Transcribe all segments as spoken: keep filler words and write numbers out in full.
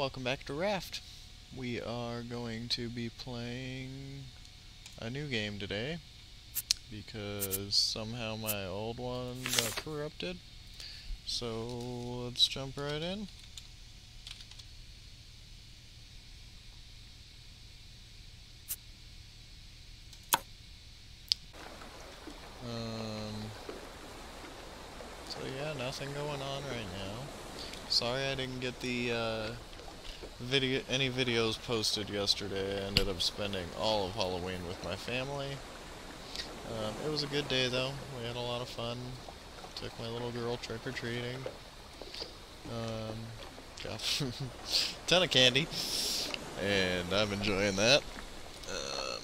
welcome back to Raft. We are going to be playing a new game today because somehow my old one got corrupted. So let's jump right in. Um, so yeah, nothing going on right now. Sorry I didn't get the uh, video, any videos posted yesterday. I ended up spending all of Halloween with my family. Um, it was a good day though. We had a lot of fun. Took my little girl trick-or-treating. Um, got a ton of candy, and I'm enjoying that. Um,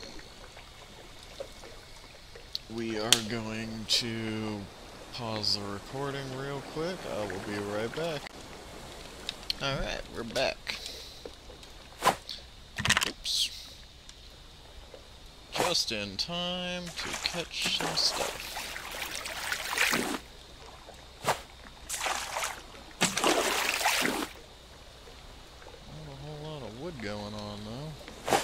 we are going to pause the recording real quick. I will be right back. Alright, we're back. Oops. Just in time to catch some stuff. Not a whole lot of wood going on though.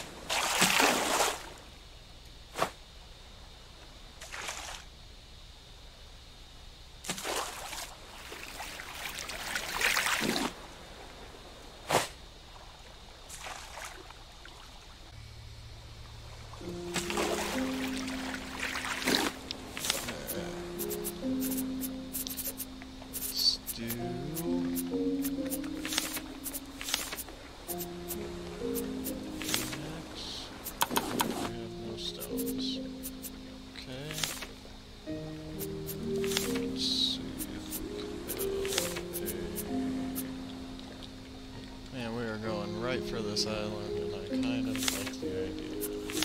Right for this island, and I kind of like the idea.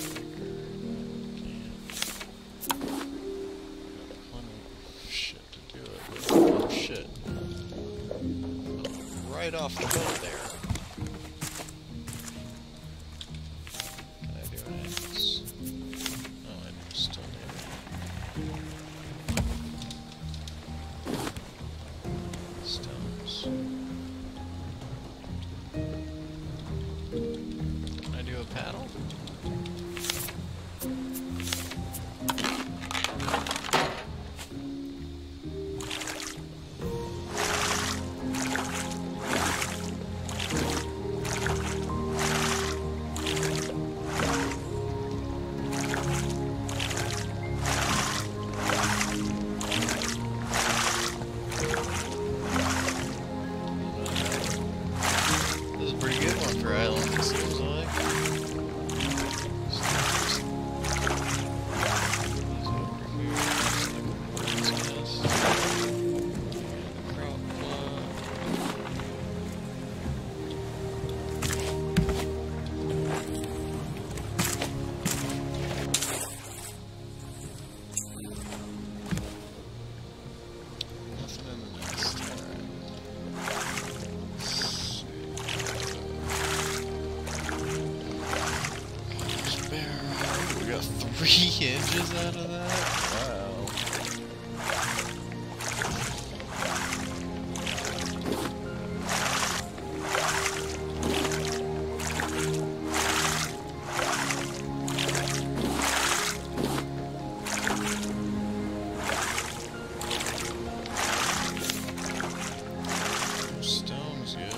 Got plenty of shit to do it with. Oh shit. Oh, right off the boat there. Can I do any of this? Oh, I do still need it. Stones. Paddle? This is a pretty good one for islands, it seems like. Three inches out of that? Wow. Stones, yeah.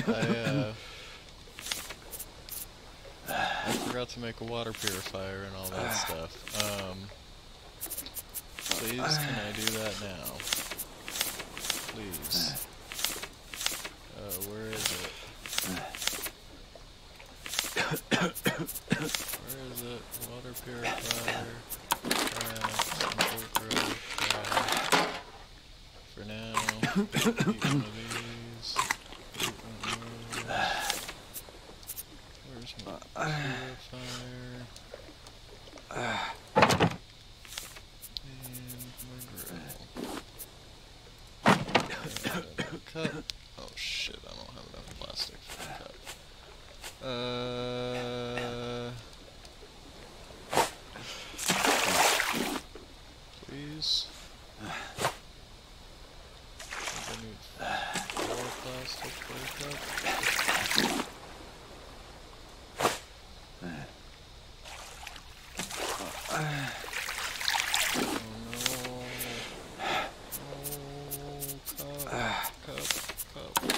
uh, I forgot to make a water purifier and all that stuff. Um, please, can I do that now? Please. Uh, where is it? Where is it? Water purifier. Craft, craft. For now, eat one of these. Eat one of those. Where's my purifier? And my grill. And a cup. Oh shit, I don't have enough plastic for the cup. Uh, please. I need four plastic for a cup. Oh no. Oh, cup, cup, cup.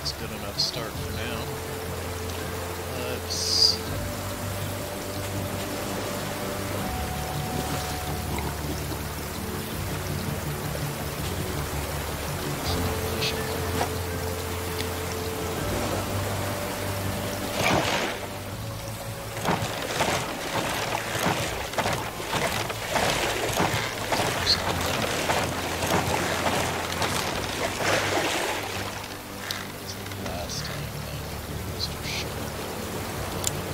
That's a good enough start for now. Let's... Last time, Mister Sharp.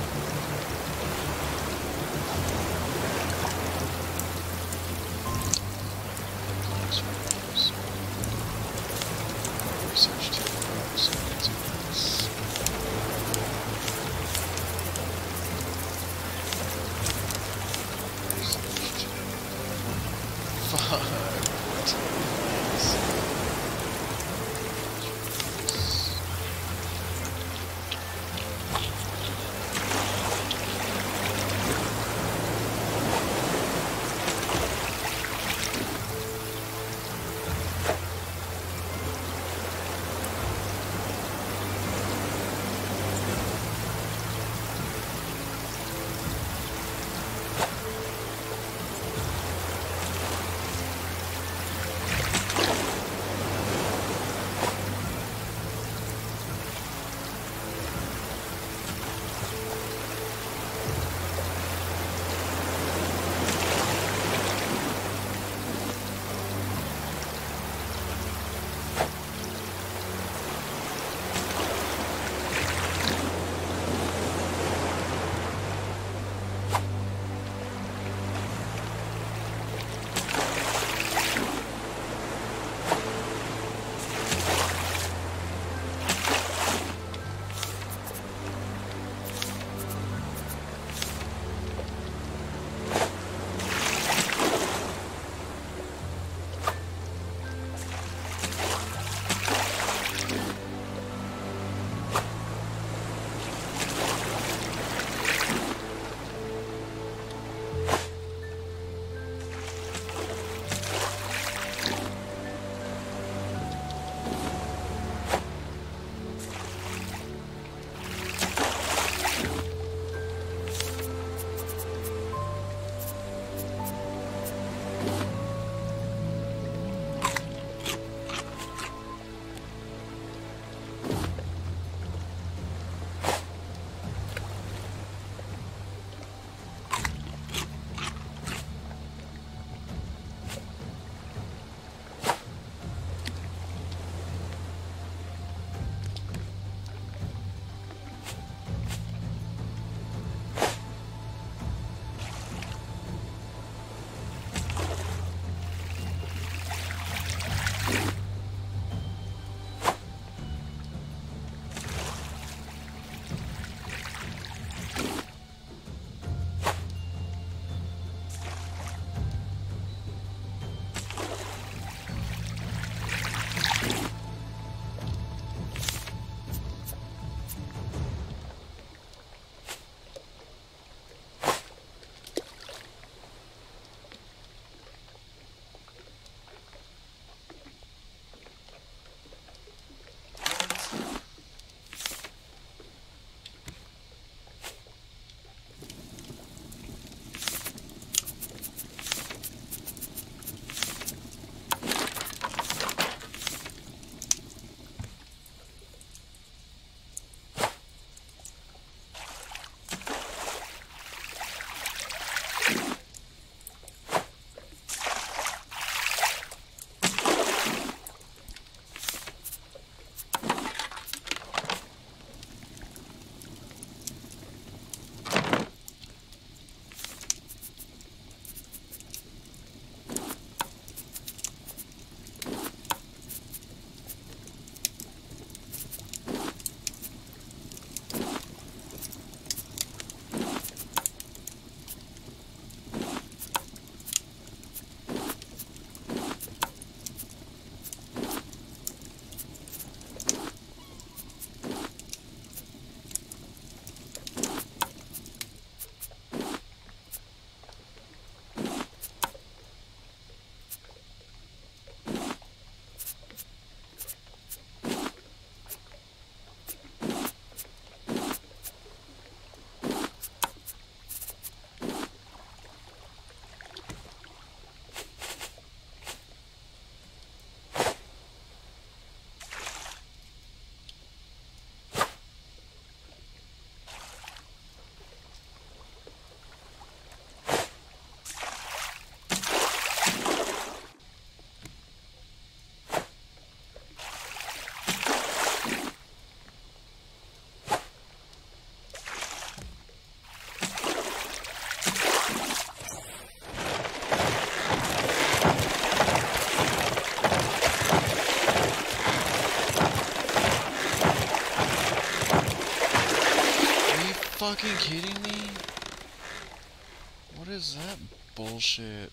fucking kidding me? What is that bullshit?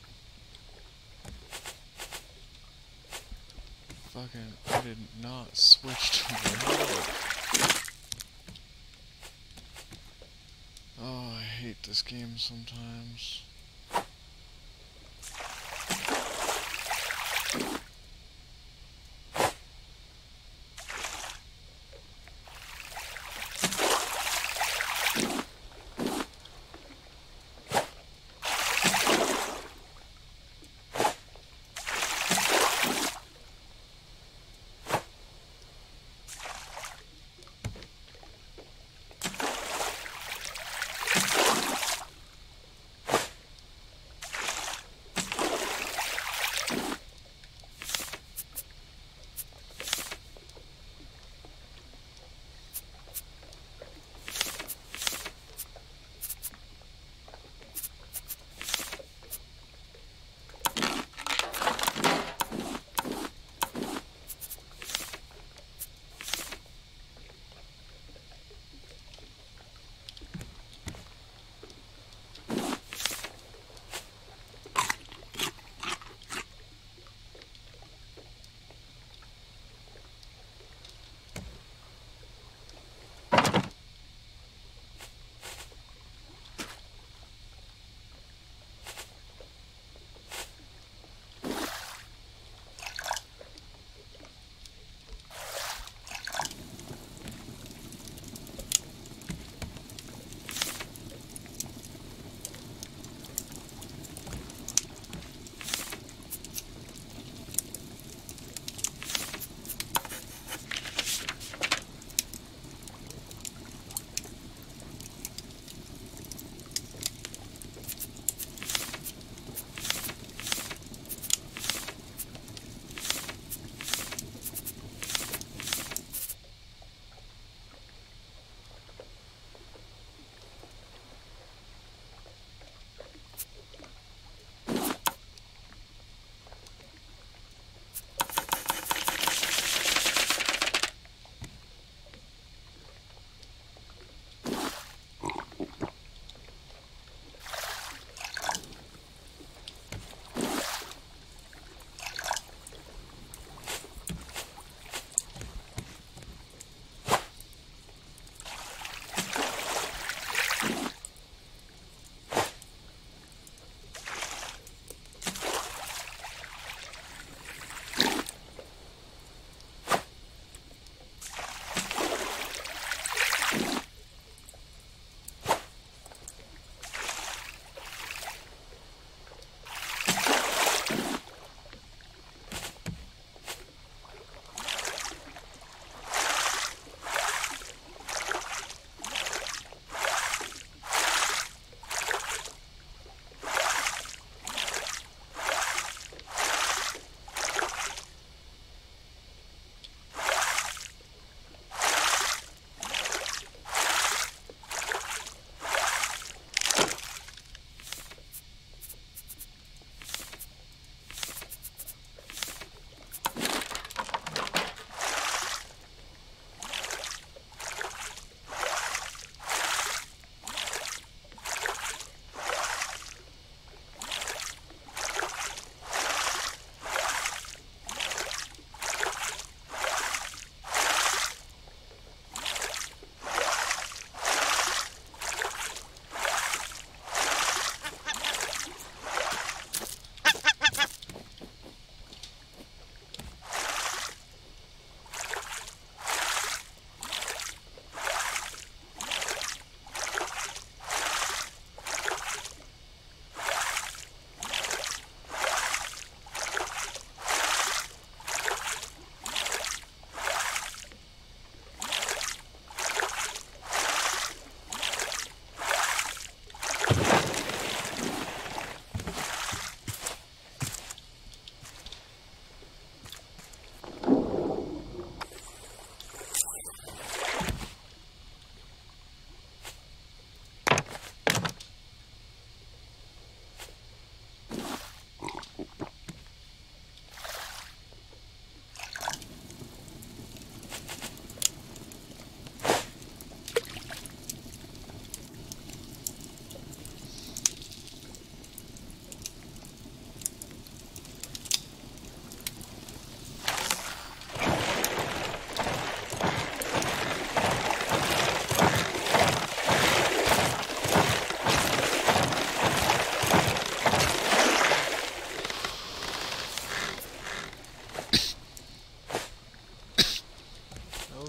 Fucking, I did not switch to remote. Oh, I hate this game sometimes.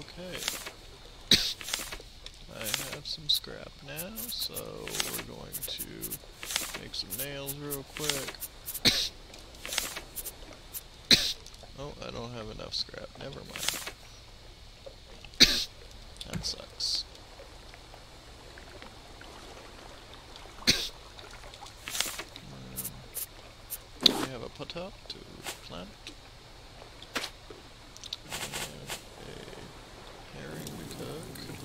Okay. I have some scrap now, so we're going to make some nails real quick. Oh, I don't have enough scrap. Never mind. That sucks. Um, we have a pot-up to plant. And a herring to cook.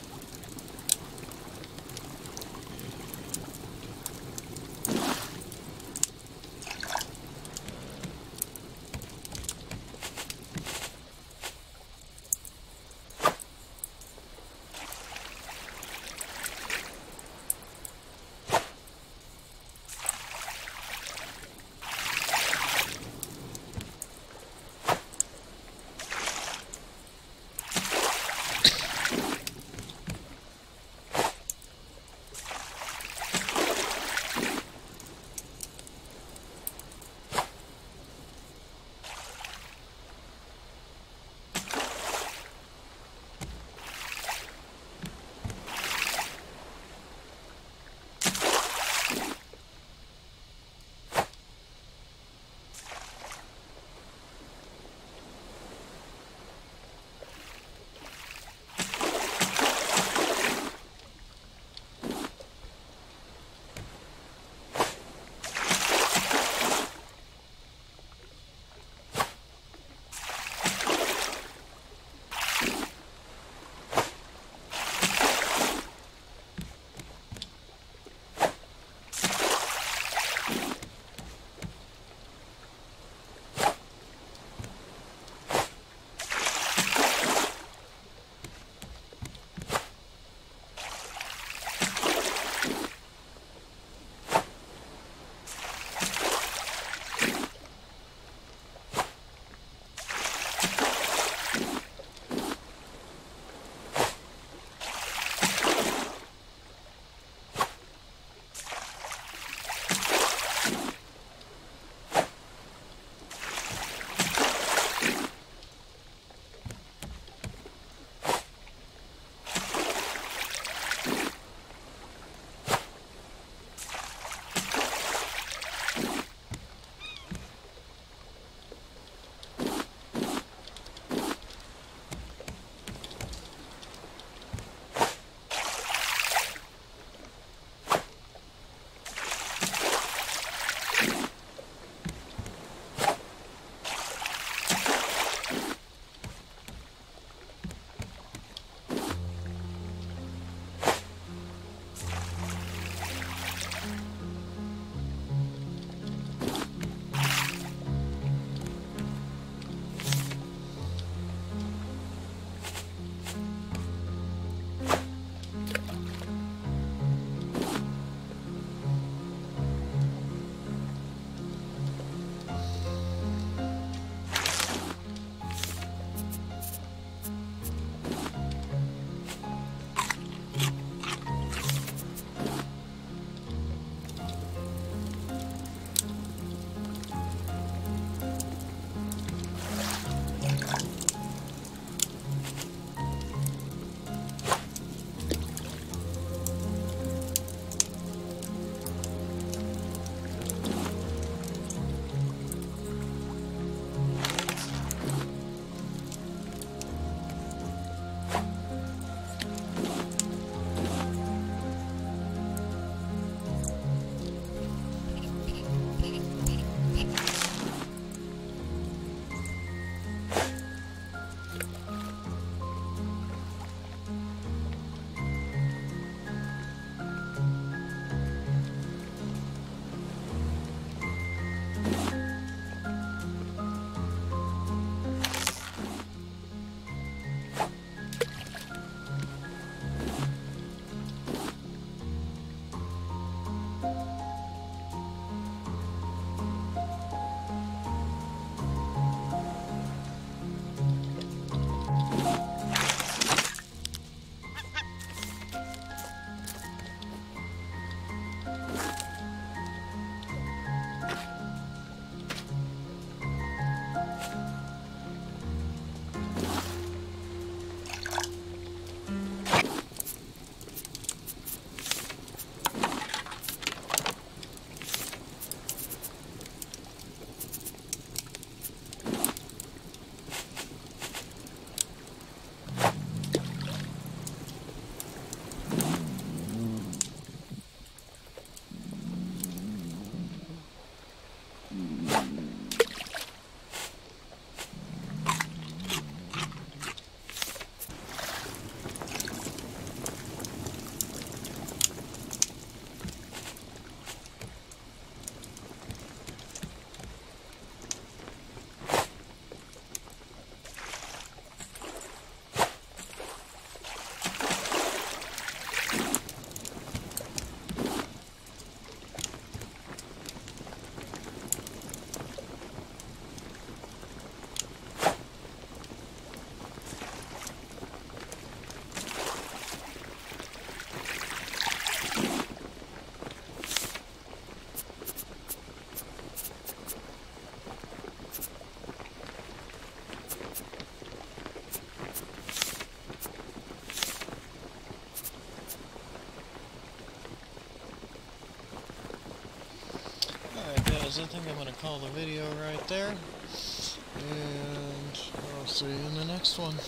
guys, I think I'm gonna call the video right there. And I'll see you in the next one.